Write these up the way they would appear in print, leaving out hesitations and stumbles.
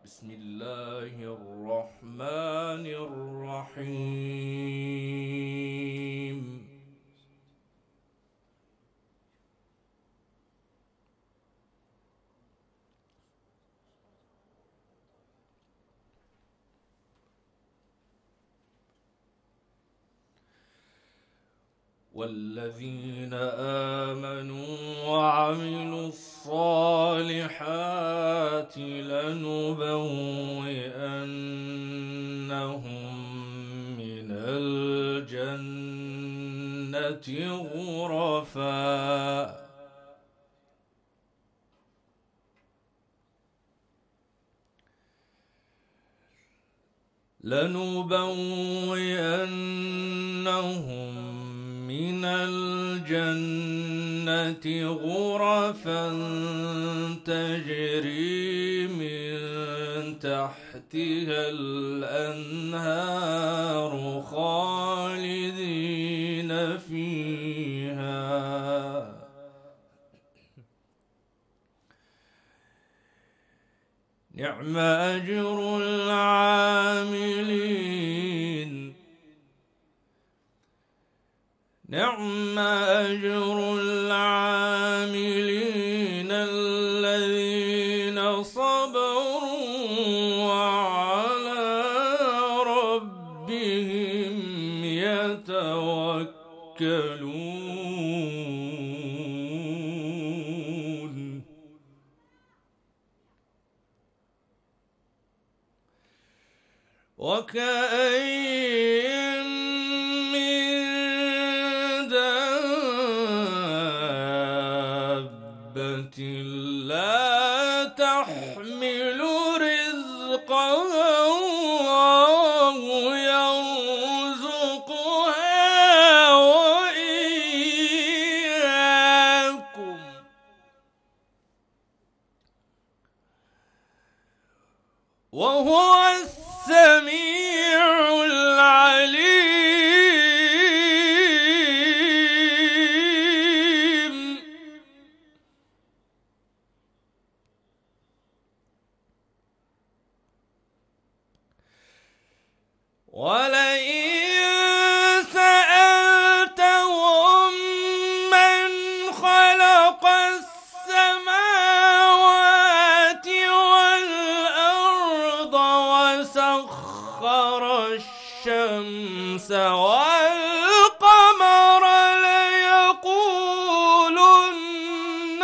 بسم الله الرحمن الرحيم. والذين آمنوا وعملوا الصالحات لنبوئنهم من الجنة غرفا من الجنة غرفا تجري من تحتها الأنهار خالدين فيها. نعم أجر العاملين. نعم أجر العاملين الذين صبروا وعلى ربهم يتوكلون. وكأين من دابة لا تحمل رزقها الله يرزقها وإياكم وهو السميع العليم. ولئن سألتهم من خلق السماوات والأرض وسخر الشمس والقمر ليقولن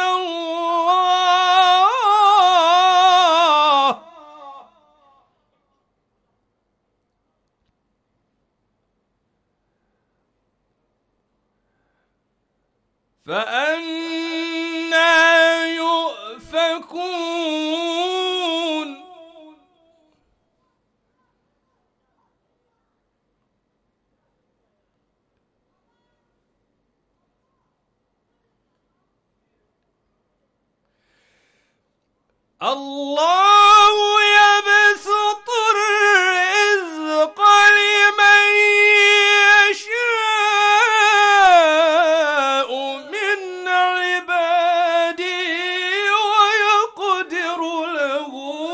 الله. فأنى يؤفكون. الله يبسط الرزق لمن يشاء من عباده ويقدر له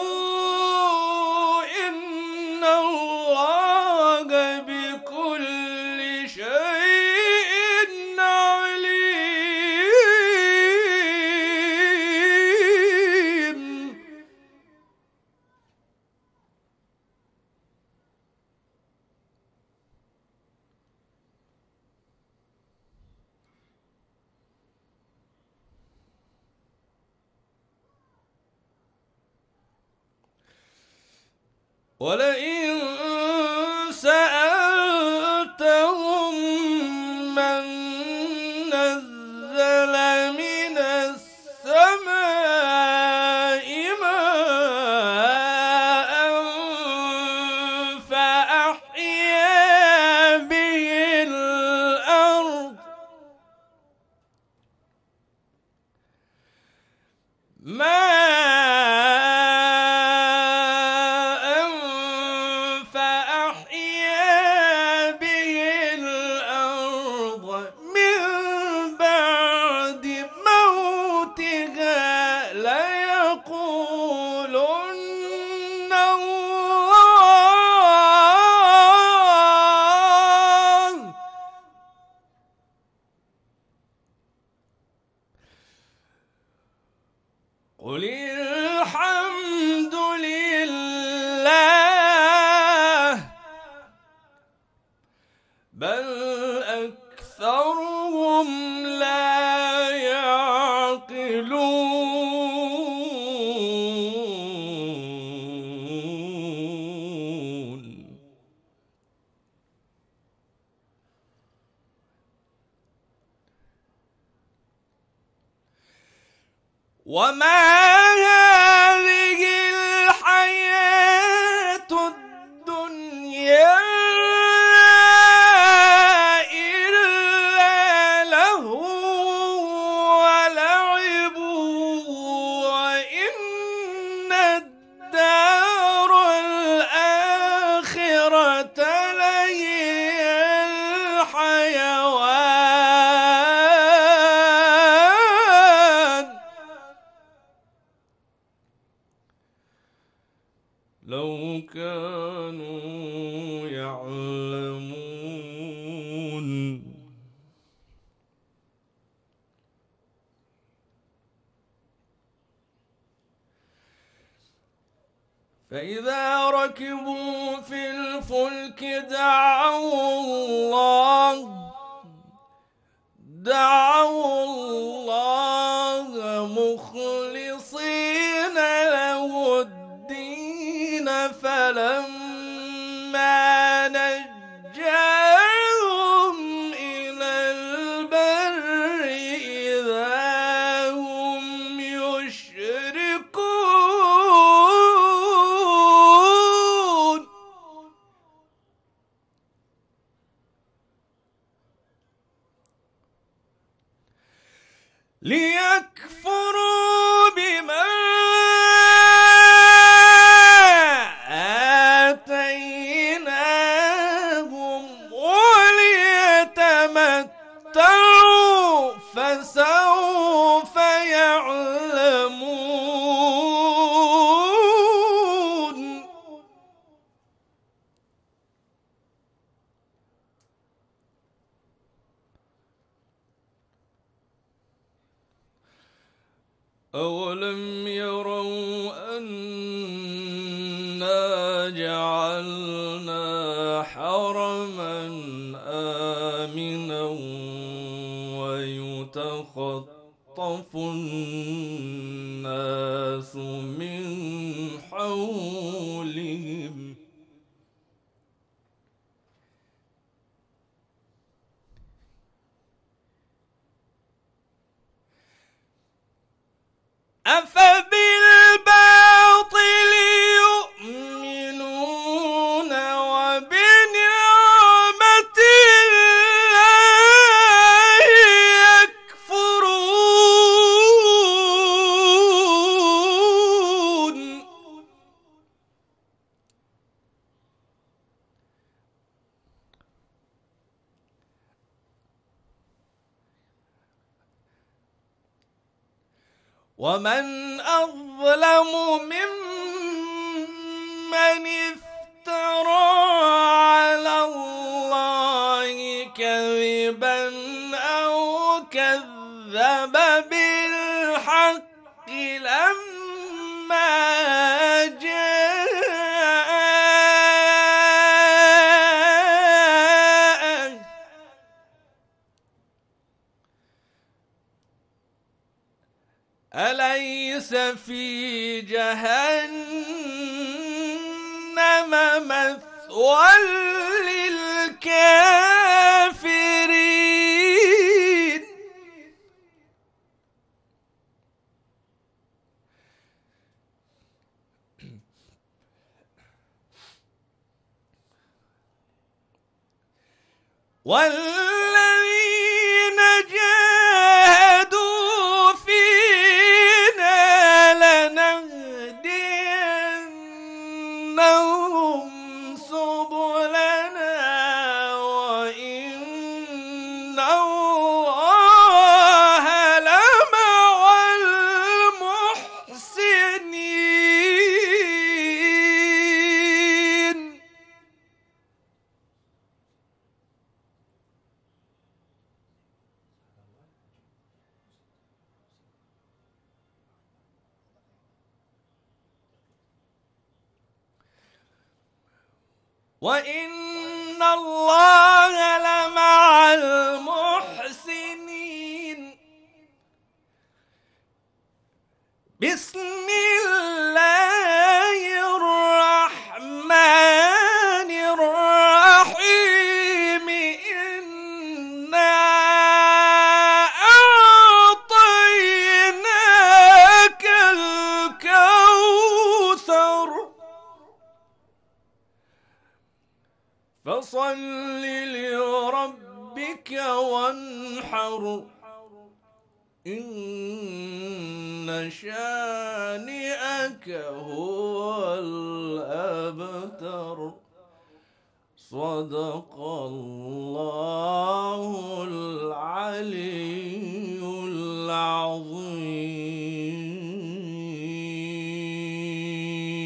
إن الله بكل شيء عليم. ولئن سألتهم من نزل من السماء ماء فأحيا به الأرض الله بل أكثرهم لا يعقلون. وما هذه الحياة الدنيا إلا لهو ولعب وإن الدار الآخرة لهي الحيوان لو كانوا يعلمون. فإذا ركبوا في الفلك دعوا الله مخلصين له الدين فلما نجاهم إلى البر إذا هم يشركون. ليكفروا بما آتيناهم وليتمتعوا فسوف يعلمون. أولم يروا أنا جعلنا حرما آمنا ويتخطف الناس من حولهم أفبالباطل يؤمنون وبنعمة الله يكفرون. ومن أظلم ممن افترى على الله كذبا أو كذب بالحق لما جاءه أليس في جهنم مثوى للكافرين. والذين جاهدوا فينا لنهدينهم سبلنا وإن الله لمع المحسنين. وإن الله لمع المحسنين. بسم الله الرحمن الرحيم. إنا أعطيناك الكوثر فصل لربك وانحر. إن شانئك هو الأبتر. صدق الله